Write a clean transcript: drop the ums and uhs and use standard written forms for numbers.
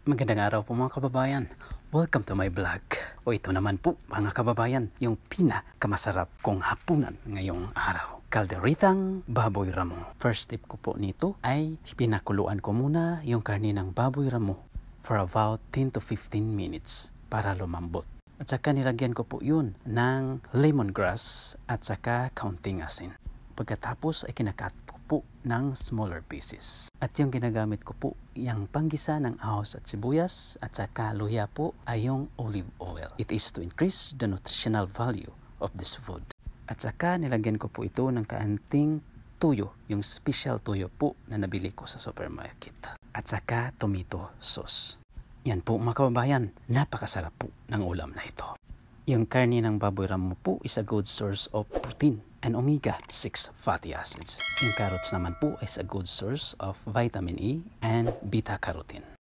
Magandang araw po mga kababayan. Welcome to my vlog. O ito naman po mga kababayan, yung pinakamasarap kong hapunan ngayong araw. Kalderitang baboy ramo. First tip ko po nito ay pinakuluan ko muna yung karne ng baboy ramo for about 10 to 15 minutes para lumambot. At saka nilagyan ko po yun ng lemongrass at saka kaunting asin. Pagkatapos ay kinakat ko po ng smaller pieces. At yung ginagamit ko po, yung panggisa ng ahos at sibuyas at saka luya po ay yung olive oil. It is to increase the nutritional value of this food. At saka nilagyan ko po ito ng kaunting tuyo, yung special tuyo po na nabili ko sa supermarket. At saka tomato sauce. Yan po mga kababayan, napakasarap po ng ulam na ito. Yung karne ng baboy ramo po is a good source of protein and omega-6 fatty acids. Yung carrots naman po is a good source of vitamin E and beta-carotene.